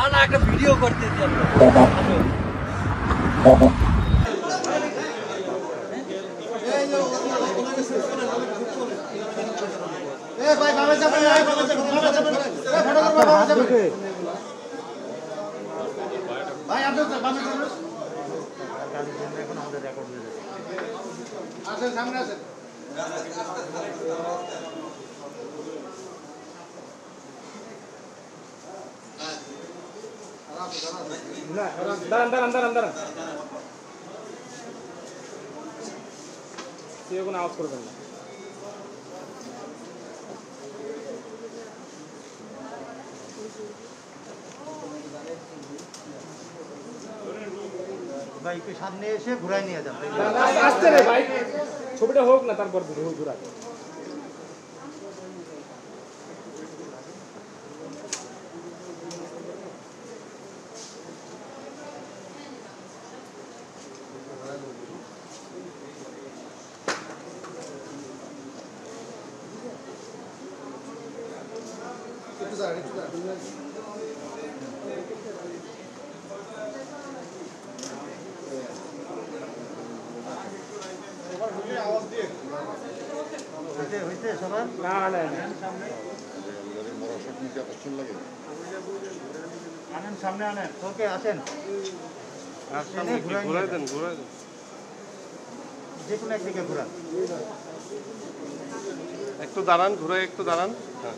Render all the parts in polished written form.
না না একটা ভিডিও করতে দিই ভাই বাবা যাবেন ভাই আপনি এখন আমাদের রেকর্ড হয়ে যাবে আসেন সামনে আসেন দাঁড়ান কেউ কোনো আওয়াজ করবেন না। ভাই একটু সামনে এসে ঘুরাই নিয়ে যান আসতে রে ভাই, ছবিটা হোক না তারপর ঘুরা। হইতে সবার না আনেন সামনে আনেন ওকে আসেন ঘুরাই দেন যে কোনো একদিকে ঘুরান একটু দাঁড়ান, ঘুরে একটু দাঁড়ান। হ্যাঁ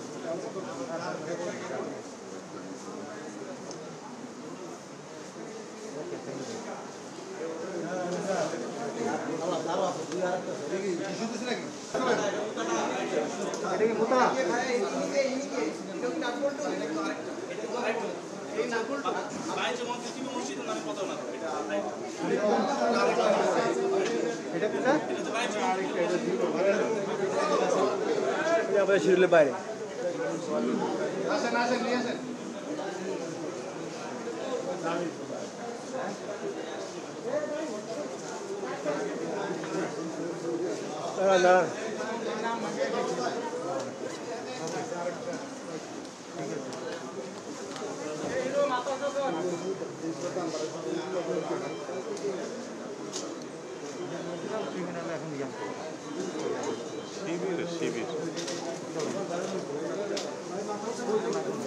এটা কি মোতা এটা কোথায় শিরুলের বাইরে আসেন নিয়ে আসেন দাঁড়ান শিবির